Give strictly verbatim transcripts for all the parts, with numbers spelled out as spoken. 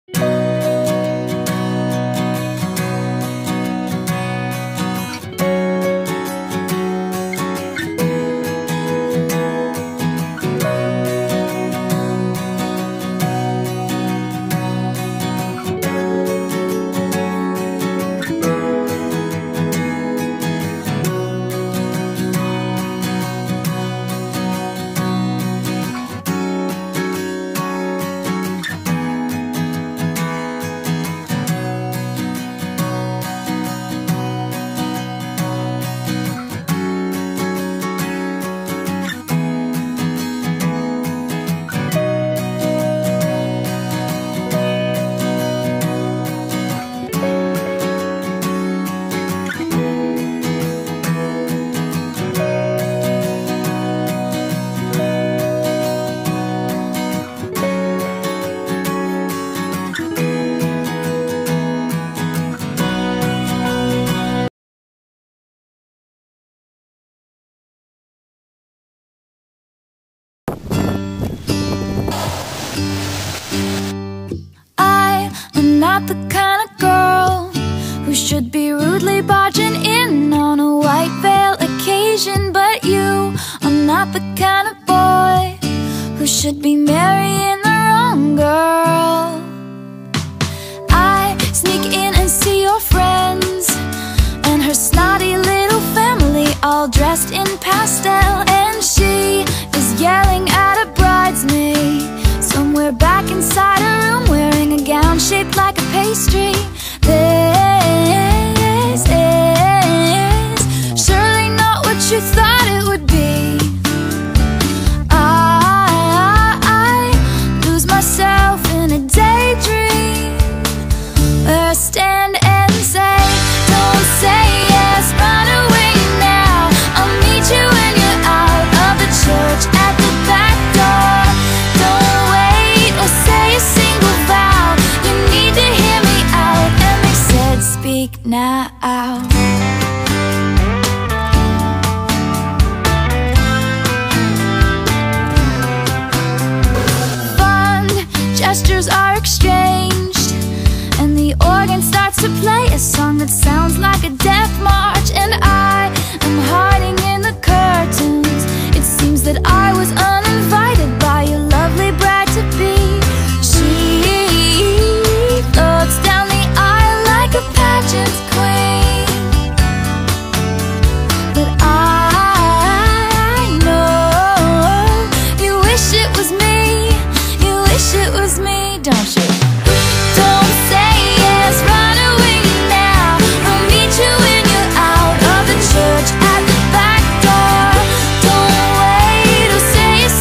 Not the kind of girl who should be rudely barging in on a white veil occasion, but you are not the kind of boy who should be marrying the wrong girl. I sneak in and see your friends and her snotty little family, all dressed in pastel, and she is yelling at a bridesmaid somewhere back inside a room, wearing a gown shaped like a pastry. This is surely not what you thought it would be. I, I lose myself in a daydream where I stand and say, don't say yes, run away now. I'll meet you when you're out of the church at the back door. Don't wait or say a single vow. You need to hear me out. And they said, speak now. Fond gestures are exchanged, and the organ starts to play a song that sounds like a death march. And I am hiding in the curtains. It seems that I was uninvited by your lovely bride-to-be. She floats down the aisle like a pageant queen, but I know you wish it was me. You wish it was me, don't you? Don't say yes, run away now. I'll meet you when you're out of the church at the back door. Don't wait or say a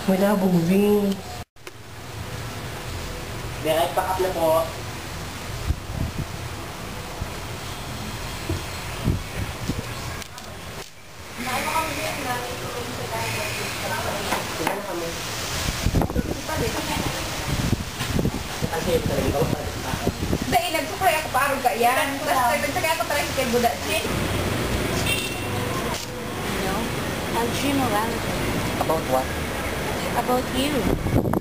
Malebug wing. Direct pack up na po. Naano kami din namin tulong sa tayo. Sila na kami. Palit. Kasi yung talagang ikaw palit pa. Dahil nagpupray ako pa arog ka yan. Tapos nagpagtsaka ako tayo sa kay Buda. You know, I'll dream around About what? about you.